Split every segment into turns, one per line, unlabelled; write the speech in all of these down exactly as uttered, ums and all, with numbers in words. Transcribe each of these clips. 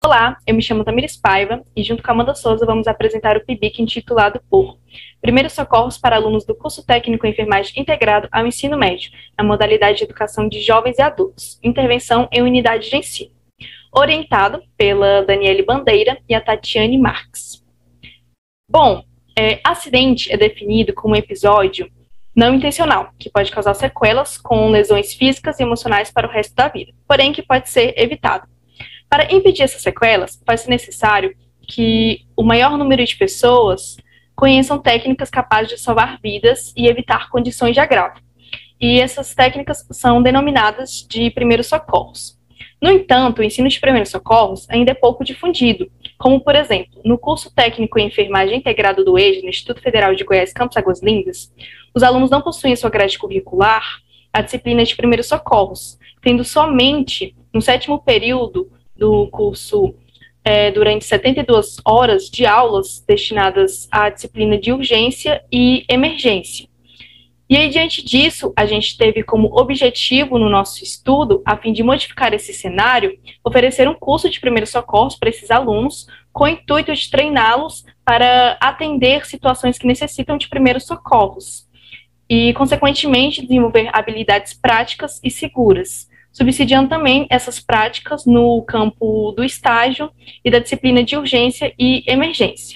Olá, eu me chamo Tamires Paiva e junto com a Amanda Souza vamos apresentar o P I B I C intitulado por Primeiros Socorros para alunos do curso técnico em enfermagem integrado ao ensino médio, na modalidade de educação de jovens e adultos, intervenção em unidade de ensino, orientado pela Daniele Bandeira e a Tatiane Marques. Bom, é, acidente é definido como um episódio não intencional, que pode causar sequelas com lesões físicas e emocionais para o resto da vida, porém que pode ser evitado. Para impedir essas sequelas, faz-se necessário que o maior número de pessoas conheçam técnicas capazes de salvar vidas e evitar condições de agravo. E essas técnicas são denominadas de primeiros socorros. No entanto, o ensino de primeiros socorros ainda é pouco difundido, como, por exemplo, no curso técnico em enfermagem integrado do E J A, no Instituto Federal de Goiás, Campos Águas Lindas, os alunos não possuem em sua grade curricular a disciplina de primeiros socorros, tendo somente no sétimo período do curso, é, durante setenta e duas horas de aulas destinadas à disciplina de urgência e emergência. E aí, diante disso, a gente teve como objetivo no nosso estudo, a fim de modificar esse cenário, oferecer um curso de primeiros socorros para esses alunos, com o intuito de treiná-los para atender situações que necessitam de primeiros socorros e, consequentemente, desenvolver habilidades práticas e seguras, subsidiando também essas práticas no campo do estágio e da disciplina de urgência e emergência.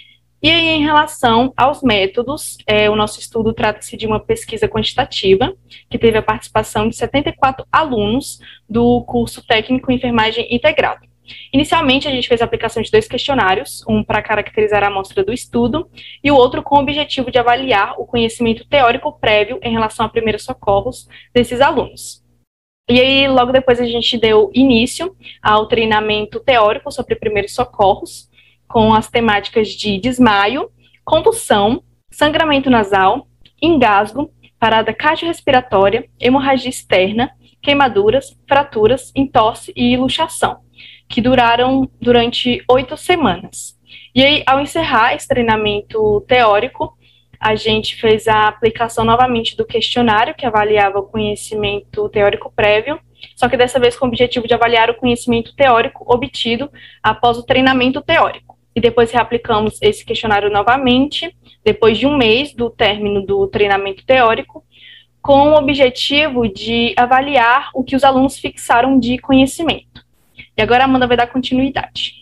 E aí, em relação aos métodos, é, o nosso estudo trata-se de uma pesquisa quantitativa, que teve a participação de setenta e quatro alunos do curso técnico em enfermagem integrado. Inicialmente, a gente fez a aplicação de dois questionários, um para caracterizar a amostra do estudo e o outro com o objetivo de avaliar o conhecimento teórico prévio em relação a primeiros socorros desses alunos. E aí, logo depois, a gente deu início ao treinamento teórico sobre primeiros socorros, com as temáticas de desmaio, convulsão, sangramento nasal, engasgo, parada cardiorrespiratória, hemorragia externa, queimaduras, fraturas, entorse e luxação, que duraram durante oito semanas. E aí, ao encerrar esse treinamento teórico, a gente fez a aplicação novamente do questionário, que avaliava o conhecimento teórico prévio, só que dessa vez com o objetivo de avaliar o conhecimento teórico obtido após o treinamento teórico. E depois reaplicamos esse questionário novamente, depois de um mês do término do treinamento teórico, com o objetivo de avaliar o que os alunos fixaram de conhecimento. E agora a Amanda vai dar continuidade.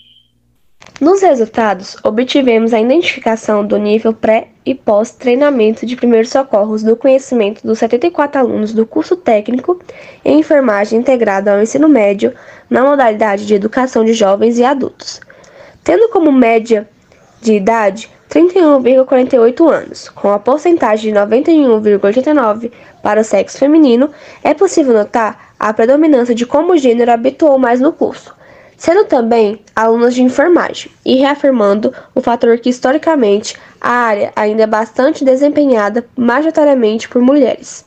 Nos resultados, obtivemos a identificação do nível pré e pós-treinamento de primeiros socorros do conhecimento dos setenta e quatro alunos do curso técnico em enfermagem integrado ao ensino médio na modalidade de educação de jovens e adultos, tendo como média de idade trinta e um vírgula quarenta e oito anos, com a porcentagem de noventa e um vírgula oitenta e nove para o sexo feminino. É possível notar a predominância de como o gênero habituou mais no curso, sendo também alunos de enfermagem, e reafirmando o fator que, historicamente, a área ainda é bastante desempenhada majoritariamente por mulheres.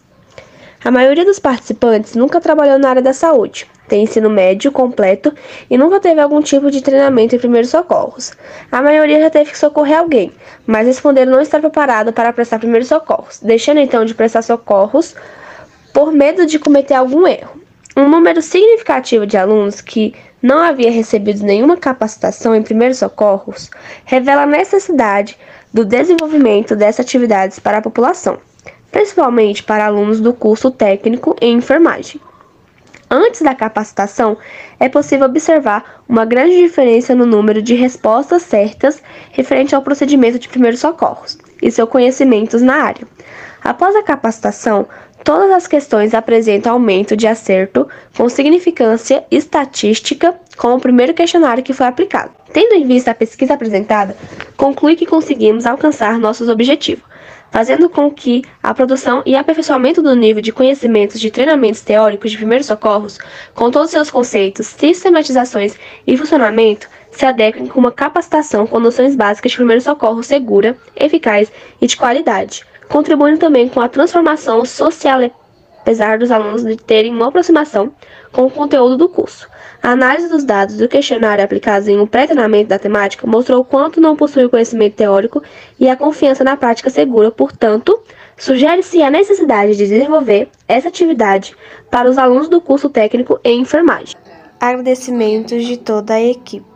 A maioria dos participantes nunca trabalhou na área da saúde, tem ensino médio completo e nunca teve algum tipo de treinamento em primeiros socorros. A maioria já teve que socorrer alguém, mas responderam não estar preparado para prestar primeiros socorros, deixando então de prestar socorros por medo de cometer algum erro. Um número significativo de alunos que não havia recebido nenhuma capacitação em primeiros socorros revela a necessidade do desenvolvimento dessas atividades para a população, principalmente para alunos do curso técnico em enfermagem. Antes da capacitação, é possível observar uma grande diferença no número de respostas certas referente ao procedimento de primeiros socorros e seus conhecimentos na área. Após a capacitação, todas as questões apresentam aumento de acerto com significância estatística com o primeiro questionário que foi aplicado. Tendo em vista a pesquisa apresentada, conclui que conseguimos alcançar nossos objetivos, fazendo com que a produção e aperfeiçoamento do nível de conhecimentos de treinamentos teóricos de primeiros socorros, com todos seus conceitos, sistematizações e funcionamento, se adequem com uma capacitação com noções básicas de primeiro socorro segura, eficaz e de qualidade, contribuindo também com a transformação social, apesar dos alunos de terem uma aproximação com o conteúdo do curso. A análise dos dados do questionário aplicados em um pré-treinamento da temática mostrou o quanto não possui o conhecimento teórico e a confiança na prática segura. Portanto, sugere-se a necessidade de desenvolver essa atividade para os alunos do curso técnico em enfermagem. Agradecimentos de toda a equipe.